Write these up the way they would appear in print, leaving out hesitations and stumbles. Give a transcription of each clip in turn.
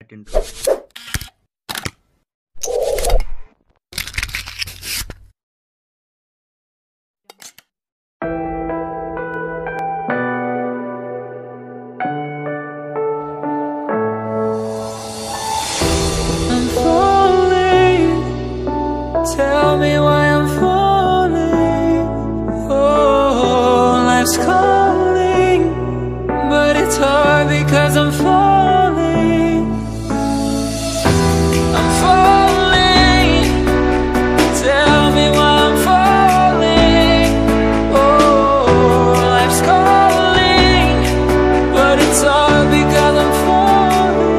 that intro. I'm falling. Tell me why I'm falling. Oh, life's calling, but it's hard because I'm falling. I'm falling. Tell me why I'm falling. Oh, life's calling, but it's hard because I'm falling.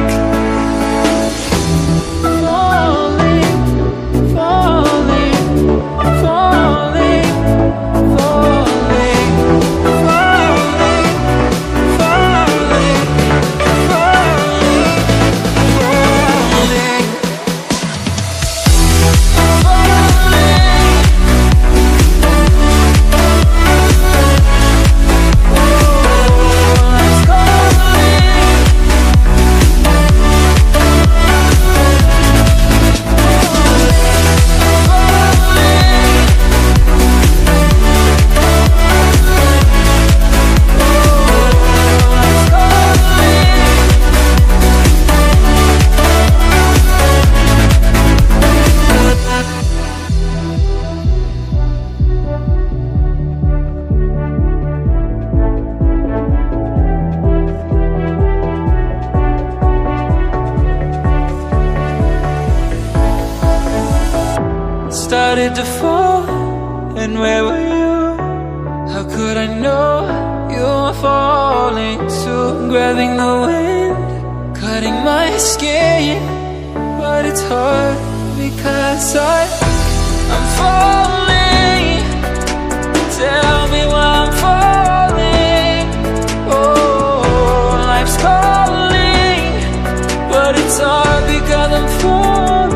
Started to fall, and where were you? How could I know you were falling too? Grabbing the wind, cutting my skin, but it's hard because I'm falling. Tell me why I'm falling. Oh, life's calling, but it's hard because I'm falling.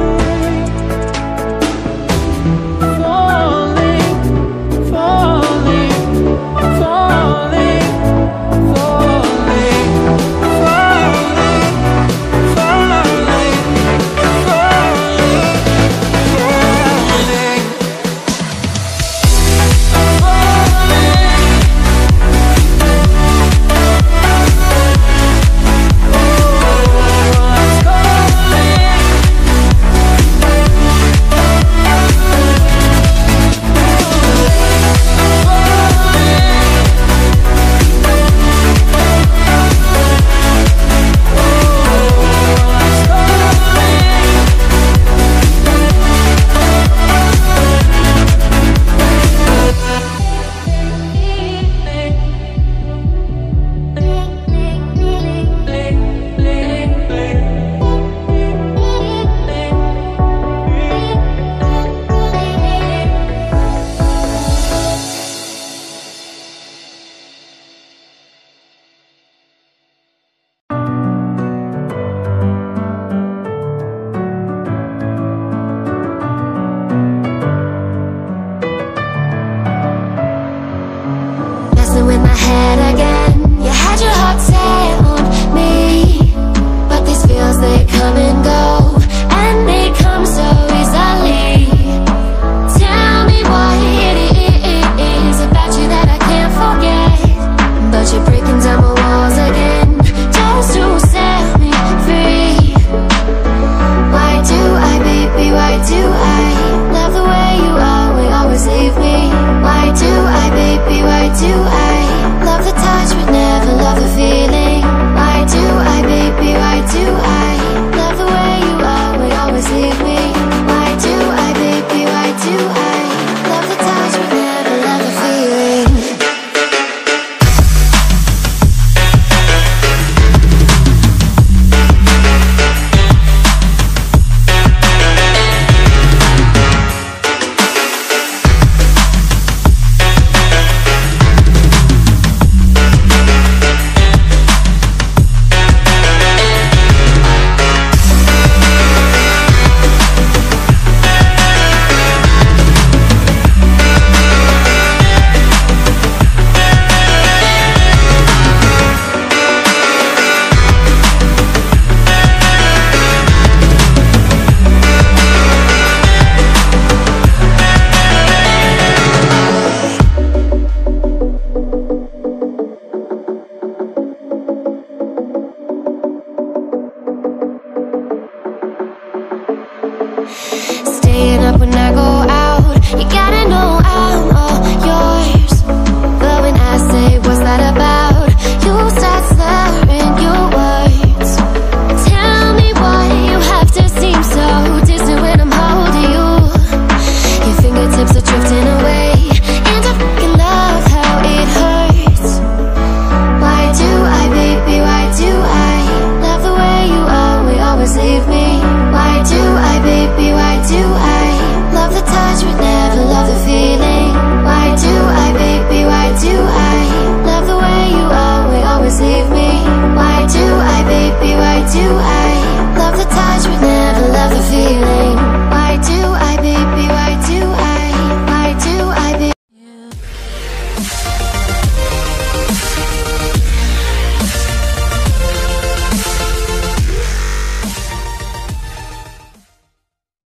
staying up when I